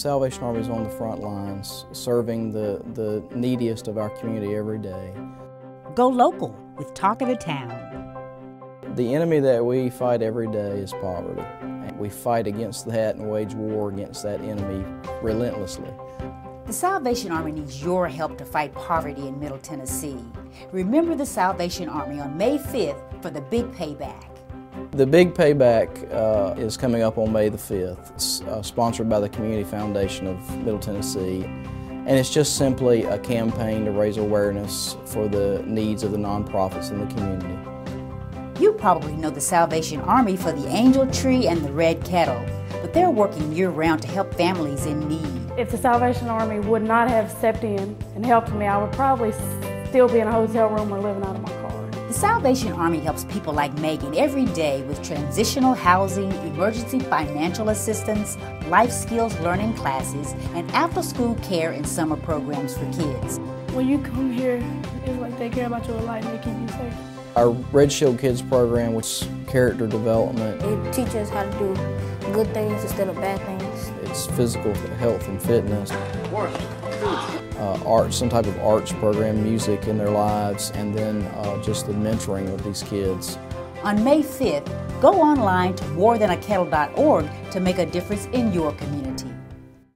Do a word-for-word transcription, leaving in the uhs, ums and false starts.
Salvation Army is on the front lines, serving the, the neediest of our community every day. Go local with Talk of the Town. The enemy that we fight every day is poverty. And we fight against that and wage war against that enemy relentlessly. The Salvation Army needs your help to fight poverty in Middle Tennessee. Remember the Salvation Army on May fifth for the Big Payback. The Big Payback uh, is coming up on May the fifth. It's uh, sponsored by the Community Foundation of Middle Tennessee. And it's just simply a campaign to raise awareness for the needs of the nonprofits in the community. You probably know the Salvation Army for the Angel Tree and the Red Kettle, but they're working year-round to help families in need. If the Salvation Army would not have stepped in and helped me, I would probably still be in a hotel room or living out of my car. The Salvation Army helps people like Megan every day with transitional housing, emergency financial assistance, life skills learning classes, and after-school care and summer programs for kids. When you come here, it's like they care about your life and they keep you safe. Our Red Shield Kids program, which is character development. It teaches us how to do good things instead of bad things. It's physical health and fitness. Uh, art, some type of arts program, music in their lives, and then uh, just the mentoring of these kids. On May fifth, go online to more than a kettle dot org to make a difference in your community.